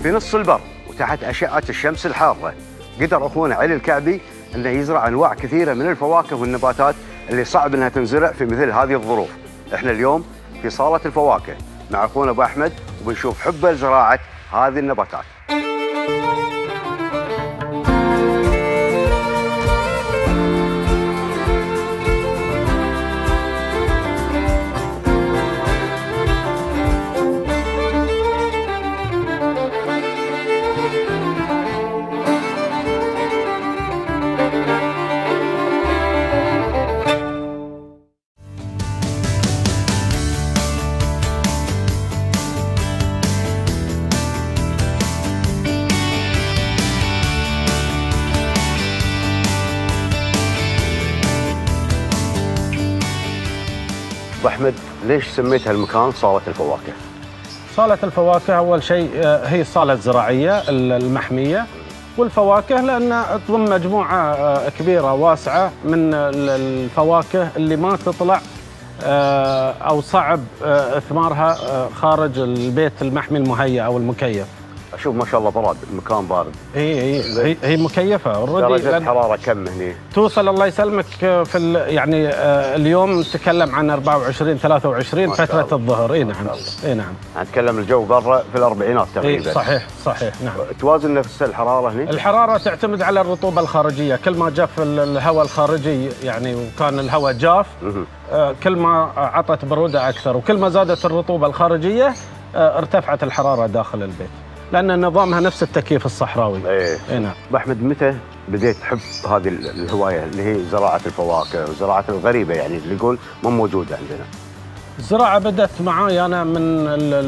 في نص البر وتحت أشعة الشمس الحارة قدر أخونا علي الكعبي أنه يزرع أنواع كثيرة من الفواكه والنباتات اللي صعب أنها تنزرع في مثل هذه الظروف. إحنا اليوم في صالة الفواكه مع أخونا أبو أحمد وبنشوف حبه لزراعة هذه النباتات. أبو أحمد، ليش سميت هالمكان صالة الفواكه؟ صالة الفواكه أول شيء هي الصالة الزراعية المحمية، والفواكه لأن تضم مجموعة كبيرة واسعة من الفواكه اللي ما تطلع أو صعب إثمارها خارج البيت المحمي المهيأ أو المكيف. أشوف ما شاء الله براد، المكان بارد. هي مكيفة درجة حرارة كم هني؟ توصل الله يسلمك في يعني اليوم نتكلم عن 24 23 فترة الظهر. اي نعم. اي نعم. نتكلم الجو برا في الأربعينات تقريبا. صحيح صحيح نعم. توازن نفس الحرارة هني؟ الحرارة تعتمد على الرطوبة الخارجية، كل ما جف الهواء الخارجي يعني وكان الهواء جاف كل ما عطت برودة أكثر، وكل ما زادت الرطوبة الخارجية ارتفعت الحرارة داخل البيت، لأن نظامها نفس التكييف الصحراوي. ايه نعم. أبو أحمد، متى بديت تحب هذه الهواية اللي هي زراعة الفواكه وزراعة الغريبة يعني اللي يقول ما موجودة عندنا؟ الزراعة بدأت معاي أنا من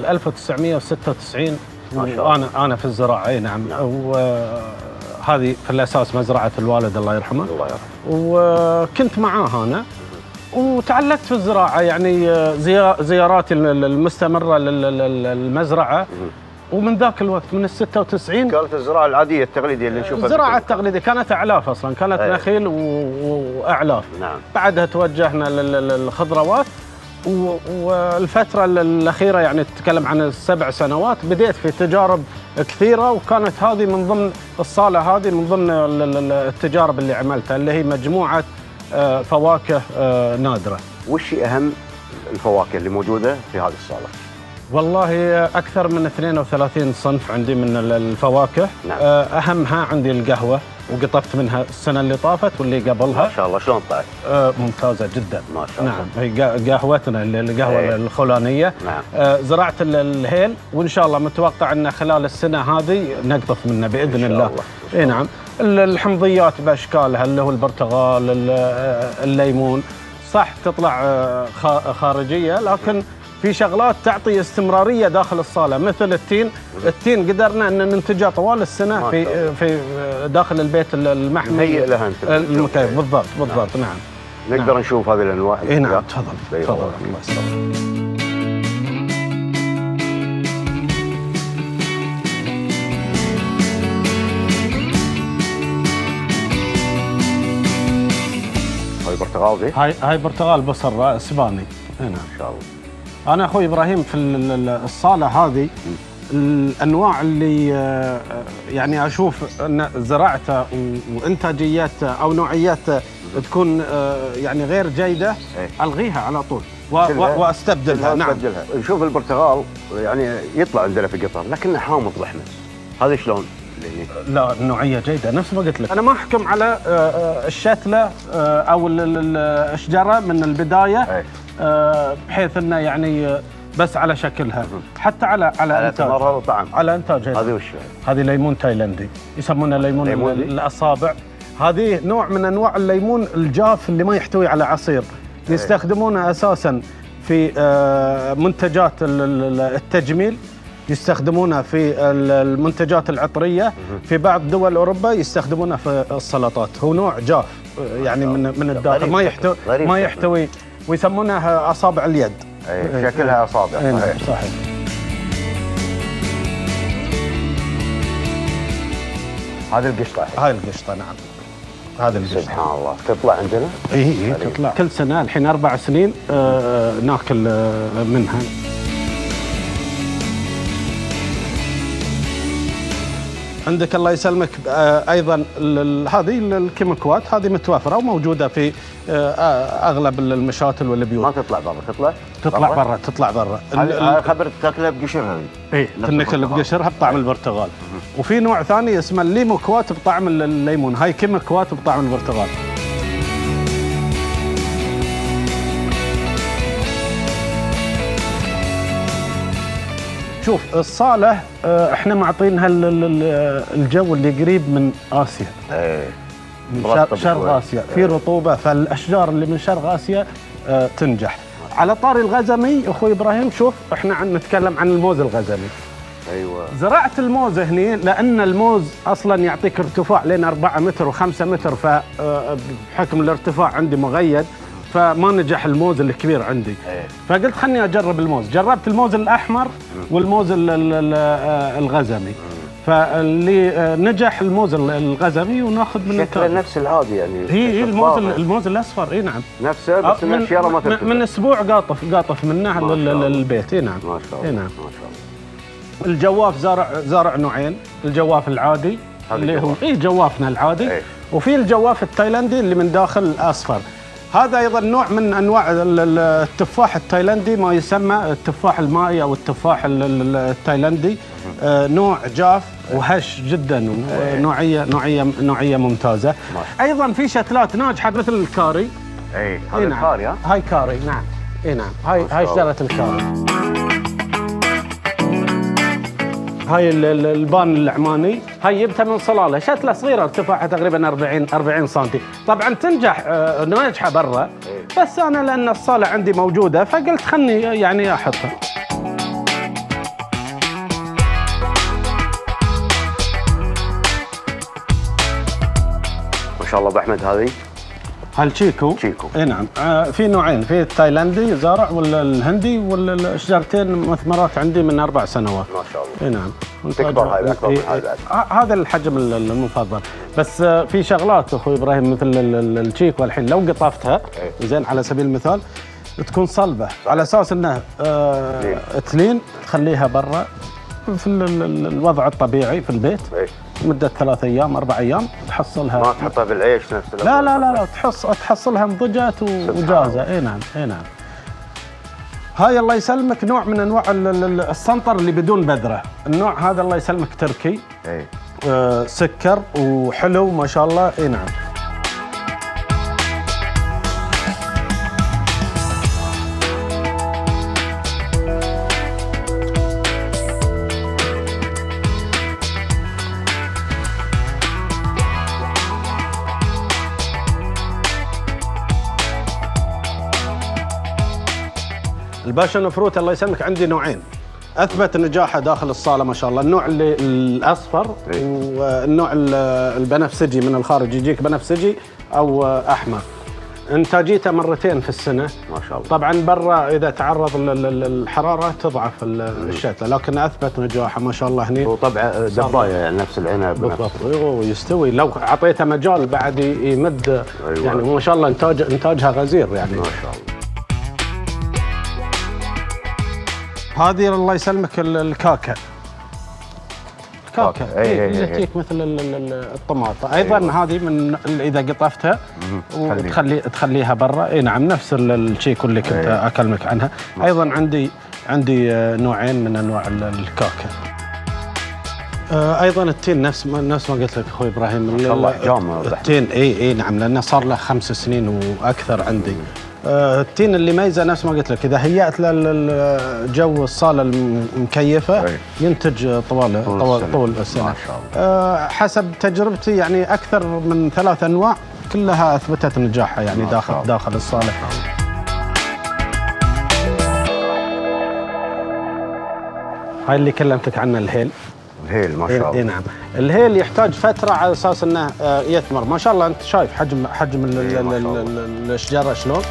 1996 ما شاء الله. أنا في الزراعة. أي نعم. وهذه في الأساس مزرعة الوالد الله يرحمه. الله يرحمه. وكنت معاه أنا وتعلقت في الزراعة، يعني زياراتي المستمرة للمزرعة. ومن ذاك الوقت من ال 96 كانت الزراعة العادية التقليدية اللي نشوفها. الزراعة التقليدية كانت أعلاف أصلاً، كانت نخيل وأعلاف. نعم. بعدها توجهنا للخضروات، والفترة الأخيرة يعني تتكلم عن ال7 سنوات بديت في تجارب كثيرة، وكانت هذه من ضمن الصالة، هذه من ضمن التجارب اللي عملتها اللي هي مجموعة فواكه نادرة. وش أهم الفواكه اللي موجودة في هذه الصالة؟ والله أكثر من 32 صنف عندي من الفواكه. نعم. أهمها عندي القهوة، وقطفت منها السنة اللي طافت واللي قبلها. ما شاء الله. شلون طلعت؟ ممتازة جدا. ما شاء الله. نعم. هي قهوتنا القهوة الخولانية. نعم. زرعت الهيل، وإن شاء الله متوقع أن خلال السنة هذه نقطف منه بإذن الله. إيه نعم. الحمضيات بأشكالها اللي هو البرتقال، الليمون، صح تطلع خارجية، لكن في شغلات تعطي استمرارية داخل الصالة مثل التين. التين قدرنا أن ننتجه طوال السنة في داخل البيت المحمي. هي لها المكيف. بالضبط. نعم. نقدر نشوف هذه الأنواع؟ اي نعم. تفضل. الله يسلمك. هاي برتقال دي؟ هاي برتقال بصر اسباني. ما شاء الله. أنا أخوي إبراهيم في الصالة هذه الأنواع اللي يعني أشوف أن زراعته وإنتاجيته أو نوعيته تكون يعني غير جيدة ألغيها على طول وأستبدلها. نعم. نشوف البرتقال يعني يطلع عندنا في قطر لكنه حامض بأحمد، هذا شلون؟ لا، النوعية جيدة نفس ما قلت لك. أنا ما أحكم على الشتلة أو الشجرة من البداية بحيث انه يعني بس على شكلها، حتى على انتاج وطعم. على انتاج. هذه وش؟ هذه ليمون تايلندي، يسمونه ليمون الاصابع. هذه نوع من انواع الليمون الجاف اللي ما يحتوي على عصير. يستخدمونه اساسا في منتجات التجميل، يستخدمونه في المنتجات العطريه، في بعض دول اوروبا يستخدمونه في السلطات. هو نوع جاف يعني من الداخل ما يحتوي ويسمونها أصابع اليد. شكلها أصابع. صحيح. هذه القشطة. هاي القشطة. نعم. هذه القشطة. سبحان الله. تطلع عندنا؟ إيه تطلع كل سنة. الحين 4 سنين ناكل منها. عندك الله يسلمك ايضا هذه الكيميكوات هذه متوفره وموجوده في اغلب المشاتل والبيوت. ما تطلع برا، تطلع برا. خبرت تاكلها بقشرها هذه. اي تنكل بقشرها بطعم البرتقال. وفي نوع ثاني اسمه الليموكوات بطعم الليمون، هاي كيميكوات بطعم البرتقال. شوف الصالة احنا معطينها الجو اللي قريب من آسيا. من شرق آسيا في رطوبة، فالأشجار اللي من شرق آسيا تنجح. على طاري الغزمي أخوي إبراهيم، شوف احنا نتكلم عن الموز الغزمي. ايوه. زرعت الموز هني لأن الموز أصلا يعطيك ارتفاع لين 4 متر و5 متر، فبحكم الارتفاع عندي مغيد فما نجح الموز الكبير عندي. فقلت خلني اجرب الموز، جربت الموز الاحمر والموز الغزمي، فاللي نجح الموز الغزمي وناخذ منه شكله نفس العادي يعني. هي الموز الاصفر. اي نعم نفسه، بس الاشياء ما تنتبه. من اسبوع قاطف منه للبيت. اي نعم ما شاء الله. اي نعم. ما شاء الله. الجواف زارع نوعين، الجواف العادي اللي هو جوافنا العادي، وفي الجواف التايلندي اللي من داخل اصفر. هذا ايضا نوع من انواع التفاح التايلندي، ما يسمى التفاح المائي او التفاح التايلندي. نوع جاف وهش جدا، نوعيه ممتازه. ايضا في شتلات ناجحه مثل الكاري. هذا الكاري. هاي كاري. نعم. اي نعم. هاي شجره الكاري. هاي البان العماني، هاي جبتها من صلاله، شتله صغيره ارتفاعها تقريبا 40 سم. طبعا تنجح ناجحه برا، بس انا لان الصاله عندي موجوده فقلت خلني يعني احطها. ما شاء الله ابو احمد. هذه هالشيكو. اي نعم. في نوعين، في التايلندي زارع والهندي، والشجرتين مثمرات عندي من 4 سنوات. ما شاء الله. اي نعم. تكبر هاي اكبر من هذا. هذا الحجم المفضل. بس في شغلات اخوي ابراهيم مثل الشيكو الحين لو قطفتها زين على سبيل المثال تكون صلبه، على اساس انه تلين تخليها برا في الوضع الطبيعي في البيت مدة 3 أيام 4 أيام تحصلها. ما تحطها بالعيش نفس لا تحصلها نضجت وجاهزة. اي نعم. هاي الله يسلمك نوع من انواع السنطر اللي بدون بذرة. النوع هذا الله يسلمك تركي. سكر وحلو ما شاء الله. اي نعم. الباشن فروت الله يسلمك عندي نوعين اثبت نجاحه داخل الصاله ما شاء الله. النوع اللي الاصفر والنوع البنفسجي من الخارج، يجيك بنفسجي او احمر. انتاجيته مرتين في السنه ما شاء الله. طبعا برا اذا تعرض للحراره تضعف الشتله، لكن اثبت نجاحه ما شاء الله هني. وطبعا دبايه يعني نفس العنب بالضبط. ويستوي لو اعطيته مجال بعد يمد. يعني ما شاء الله انتاجها غزير يعني. ما شاء الله. هذه الله يسلمك الكاكا. اللي تجيك مثل الطماطه. ايضا هذه من اذا قطفتها وتخليها برا. اي نعم نفس الشيكو اللي كنت اكلمك عنها. ايضا عندي نوعين من انواع الكاكا. ايضا التين نفس ما قلت لك اخوي ابراهيم. ما شاء الله احجام التين. اي نعم، لانه صار له 5 سنين واكثر عندي. التين اللي ميزه نفس ما قلت لك، اذا هيأت للجو الصاله المكيفه ينتج طول السنه. ما شاء الله. حسب تجربتي يعني اكثر من 3 انواع كلها اثبتت نجاحها يعني داخل الصاله. هاي اللي كلمتك عنه الهيل ما شاء الله. اي نعم. الهيل يحتاج فتره على اساس انه يثمر. ما شاء الله انت شايف حجم الشجره شلون.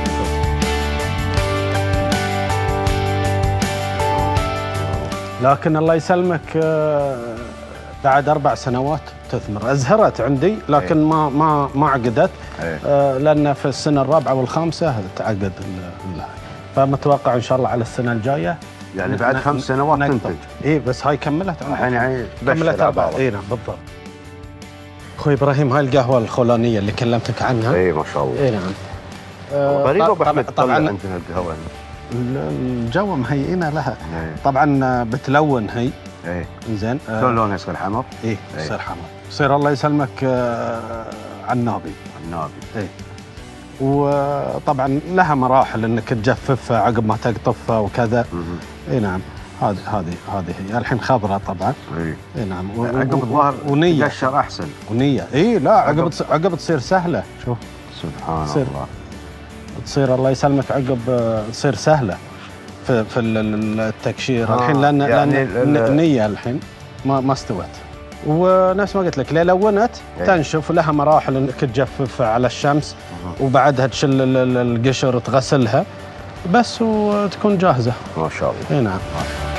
لكن الله يسلمك بعد 4 سنوات تثمر. ازهرت عندي لكن ما عقدت. لان في السنه الرابعه والخامسه تعقد. فمتوقع ان شاء الله على السنه الجايه يعني بعد 5 سنوات تنتج. اي بس هاي كملت يعني كملت 4. اي نعم بالضبط. اخوي ابراهيم هاي القهوه الخولانيه اللي كلمتك عنها. اي ما شاء الله. اي نعم. غريبه ابو احمد طبعا عندنا القهوه الجو مهيئنا لها. طبعا بتلون هي. ايه زين. شلون لونها يصير حمر؟ ايه يصير حمر. يصير الله يسلمك عنابي. ايه. وطبعا لها مراحل انك تجففها عقب ما تقطفها وكذا. اي نعم. هذه هي الحين خضراء طبعا. اي نعم. عقب الظهر ونيه تقشر احسن. ونيه. اي لا عقب تصير سهله. شوف سبحان الله. تصير الله يسلمك عقب تصير سهله في التكشير الحين لان يعني النيه الحين ما استوت. ونفس ما قلت لك لونت تنشف ولها مراحل انك تجففها على الشمس وبعدها تشيل القشر تغسلها بس وتكون جاهزه. ما شاء الله. اي نعم.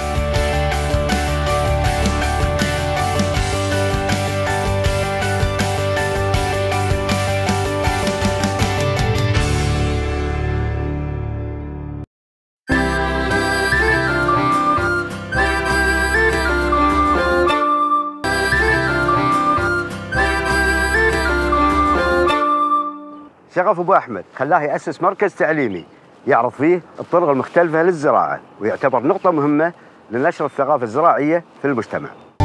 شغف ابو احمد خلاه ياسس مركز تعليمي يعرض فيه الطرق المختلفه للزراعه ويعتبر نقطه مهمه لنشر الثقافه الزراعيه في المجتمع.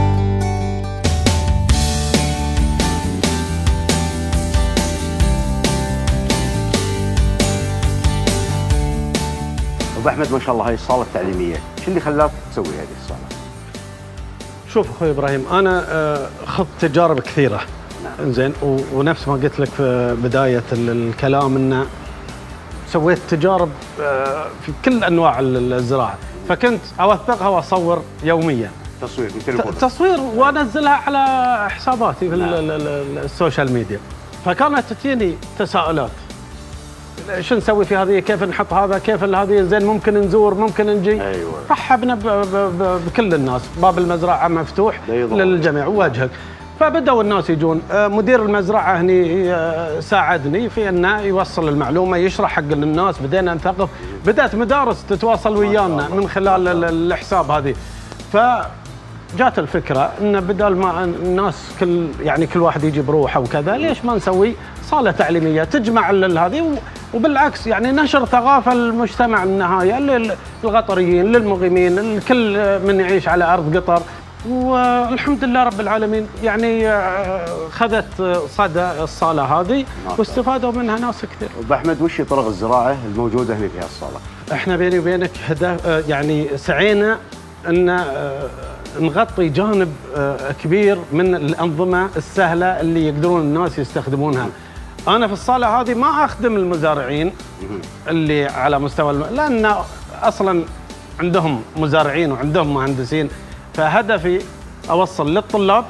ابو احمد ما شاء الله هاي الصاله التعليميه، شو اللي خلاك تسوي هذه الصاله؟ شوف اخوي ابراهيم انا خضت تجارب كثيره. زين ونفس ما قلت لك في بدايه الكلام انه سويت تجارب في كل انواع الزراعه، فكنت اوثقها واصور يوميا. تصوير بالتليفون. تصوير وانزلها على حساباتي في السوشيال ميديا. فكانت تجيني تساؤلات. شو نسوي في هذه؟ كيف نحط هذا؟ كيف هذه؟ زين ممكن نزور، ممكن نجي. ايوه. رحبنا بكل الناس، باب المزرعه مفتوح للجميع ووجهك. فبدأوا الناس يجون. مدير المزرعة هني ساعدني في أنه يوصل المعلومة، يشرح حق الناس، بدينا نثقف، بدأت مدارس تتواصل ويانا من خلال الحساب هذه. فجات الفكرة أن بدل ما الناس كل واحد يجي بروحه وكذا، ليش ما نسوي صالة تعليمية تجمع هذه، وبالعكس يعني نشر ثقافة المجتمع النهاية للغطريين، للمقيمين، الكل من يعيش على أرض قطر. والحمد لله رب العالمين يعني خذت صدى الصاله هذه واستفادوا منها ناس كثير. ابو احمد وش طرق الزراعه الموجوده هنا في هالصاله؟ احنا بيني وبينك هدف يعني سعينا ان نغطي جانب كبير من الانظمه السهله اللي يقدرون الناس يستخدمونها. انا في الصاله هذه ما اخدم المزارعين اللي على مستوى لان اصلا عندهم مزارعين وعندهم مهندسين، فهدفي اوصل للطلاب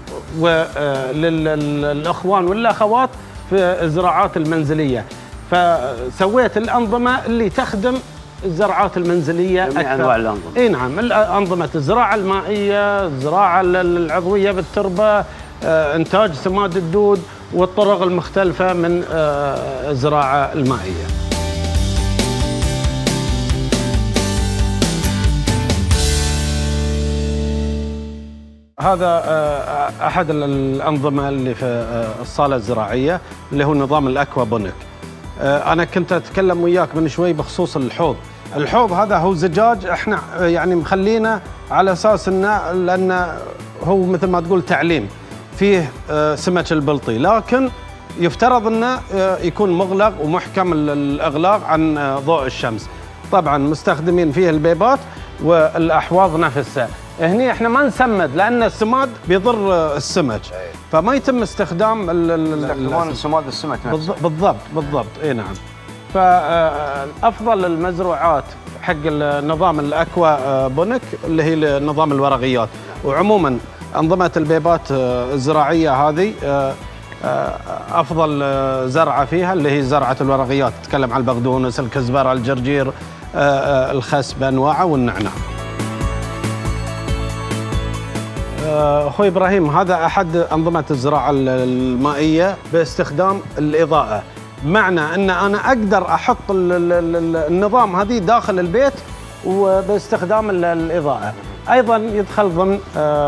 وللاخوان والاخوات في الزراعات المنزليه. فسويت الانظمه اللي تخدم الزراعات المنزليه اكثر. انواع الانظمه. اي نعم، انظمه الزراعه المائيه، الزراعه العضويه بالتربه، انتاج سماد الدود، والطرق المختلفه من الزراعه المائيه. هذا أحد الأنظمة اللي في الصالة الزراعية اللي هو نظام الأكوابونيك. أنا كنت أتكلم وياك من شوي بخصوص الحوض. الحوض هذا هو زجاج احنا يعني مخلينه على أساس إنه لأنه هو مثل ما تقول تعليم فيه سمك البلطي، لكن يفترض إنه يكون مغلق ومحكم الإغلاق عن ضوء الشمس. طبعا مستخدمين فيه البيبات والأحواض نفسها. هني احنا ما نسمد لان السماد بيضر السمك، فما يتم استخدام السماد السمك نفسه. بالضبط اي نعم. فافضل المزروعات حق النظام الاكوا بونيك اللي هي نظام الورقيات، وعموما انظمه البيبات الزراعيه هذه افضل زرعه فيها اللي هي زرعه الورقيات. تتكلم عن البقدونس، الكزبره، الجرجير، الخس بانواعه والنعناع. اخوي ابراهيم هذا احد انظمه الزراعه المائيه باستخدام الاضاءه، بمعنى ان انا اقدر احط النظام هذه داخل البيت وباستخدام الإضاءة. أيضا يدخل ضمن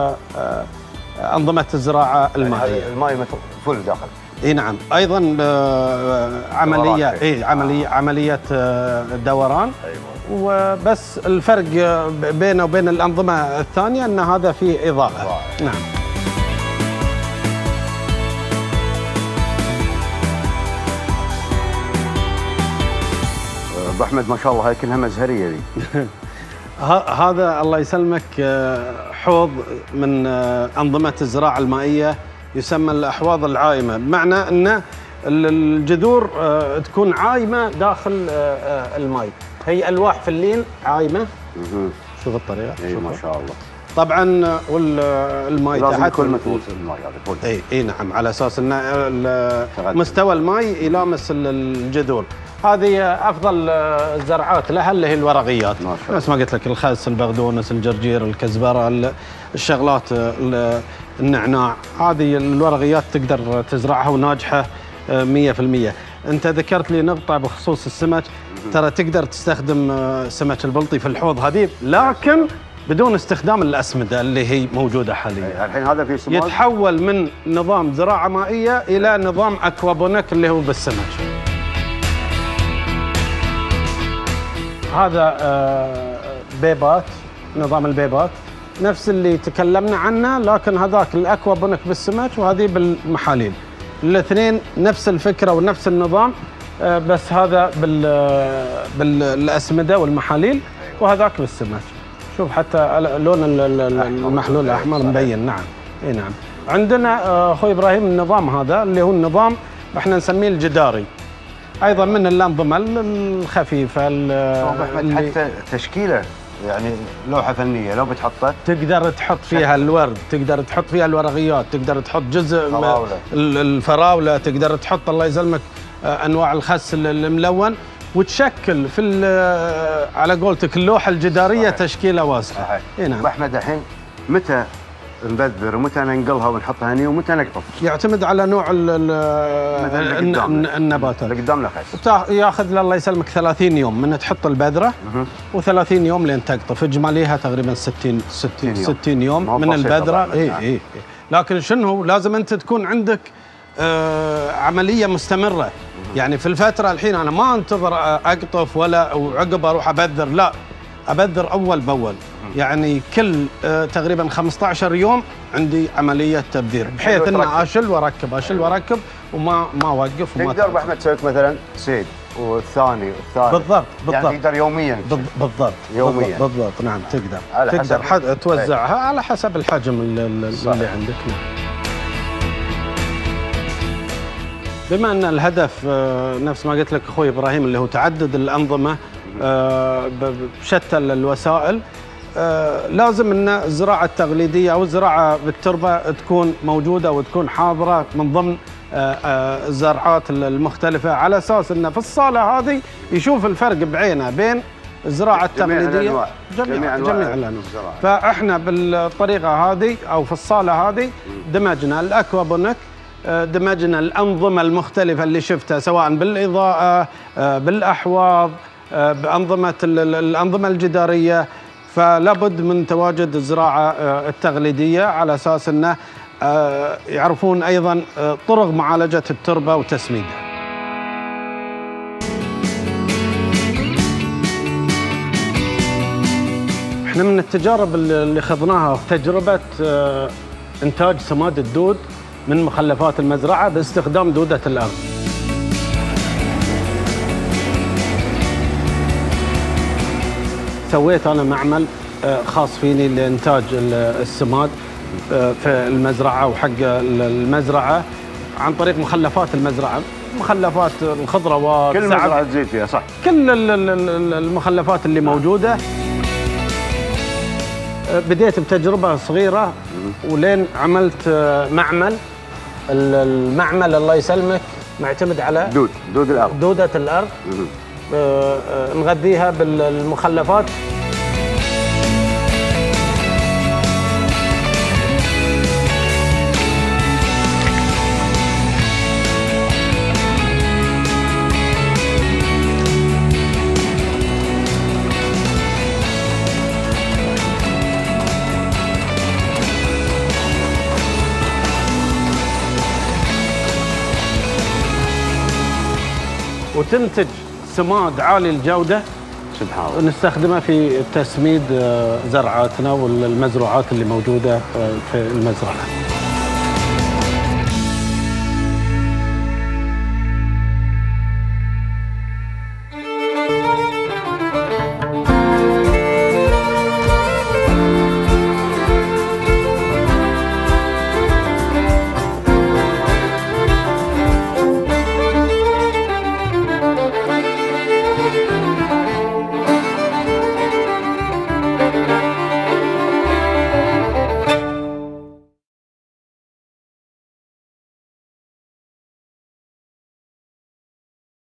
أنظمة الزراعة المائية. يعني الماء فل داخل. اي نعم. ايضا عمليه دوران. أيوة. وبس الفرق بينه وبين الانظمه الثانيه ان هذا فيه اضاءه. نعم. ابو احمد ما شاء الله هاي كلها مزهريه ذي. هذا الله يسلمك حوض من انظمه الزراعه المائيه يسمى الأحواض العايمة، بمعنى أن الجذور تكون عايمة داخل الماء. هي ألواح فلين عايمة. شوف الطريقة. اي ما شاء الله. طبعا والماء لازم يكون متوسط الماء هذا. اي نعم، على اساس ان مستوى الماء يلامس الجذور. هذه افضل الزرعات لها اللي هي الورقيات، نفس ما قلت لك الخس، البقدونس، الجرجير، الكزبره، الشغلات، النعناع. هذه الورقيات تقدر تزرعها وناجحه 100%. انت ذكرت لي نقطه بخصوص السمك، ترى تقدر تستخدم سمك البلطي في الحوض هذه، لكن بدون استخدام الأسمدة اللي هي موجودة حاليا. الحين هذا في سماد يتحول من نظام زراعة مائية إلى نظام أكوابونيك اللي هو بالسمك. هذا بيبات، نظام البيبات نفس اللي تكلمنا عنه، لكن هذاك الأكوابونيك بالسمك وهذه بالمحاليل. الاثنين نفس الفكرة ونفس النظام، بس هذا بالأسمدة والمحاليل وهذاك بالسمك. شوف حتى لون المحلول الأحمر مبين. نعم. اي نعم. عندنا اخوي ابراهيم النظام هذا اللي هو النظام احنا نسميه الجداري، ايضا من الانظمه الخفيفه. حتى تشكيله يعني لوحه فنيه لو بتحطه تقدر تحط فيها الورد، تقدر تحط فيها الورقيات، تقدر تحط جزء الفراوله، تقدر تحط الله يسلمك انواع الخس الملون، وتشكل في على قولتك اللوحه الجداريه. صحيح. تشكيله واسعه. اي نعم. احمد الحين متى نبذر ومتى ننقلها ونحطها هني ومتى نقطف؟ يعتمد على نوع النباتات. اللي قدامنا خس ياخذ له الله يسلمك 30 يوم من تحط البذره و30 يوم لين تقطف. اجماليها تقريبا 60 يوم من البذره. اي لكن شنو لازم انت تكون عندك عمليه مستمره. يعني في الفتره الحين انا ما انتظر اقطف ولا وعقب اروح ابذر، لا، ابذر اول باول. يعني كل تقريبا 15 يوم عندي عمليه تبذير، بحيث ان اشل واركب وما اوقف. تقدر ابو احمد تسوي مثلا سيد والثاني والثالث. بالضبط. يعني تقدر يوميا. بالضبط. بالضبط. نعم تقدر توزعها على حسب الحجم اللي عندك. بما ان الهدف نفس ما قلت لك اخوي ابراهيم اللي هو تعدد الانظمه بشتى الوسائل، لازم ان الزراعه التقليديه او الزراعه بالتربه تكون موجوده وتكون حاضره من ضمن الزراعات المختلفه، على اساس انه في الصاله هذه يشوف الفرق بعينه بين الزراعه التقليديه جميع الانواع. فاحنا بالطريقه هذه او في الصاله هذه دمجنا الاكوابونيك، دمجنا الأنظمة المختلفة اللي شفتها سواء بالإضاءة، بالأحواض، بأنظمة الأنظمة الجدارية. فلابد من تواجد الزراعة التقليدية على أساس أنه يعرفون أيضا طرق معالجة التربة وتسميدها. احنا من التجارب اللي خضناها في تجربة إنتاج سماد الدود من مخلفات المزرعة باستخدام دودة الأرض. سويت أنا معمل خاص فيني لإنتاج السماد في المزرعة وحق المزرعة عن طريق مخلفات المزرعة، مخلفات الخضروات، كل مزرعة تزيد فيها صح؟ كل المخلفات اللي موجودة. بديت بتجربة صغيرة ولين عملت معمل. المعمل الله يسلمك معتمد على دود الأرض، دودة الأرض. نغذيها بالمخلفات. وتنتج سماد عالي الجوده سبحان الله، نستخدمه في تسميد زرعاتنا والمزروعات اللي موجوده في المزرعه.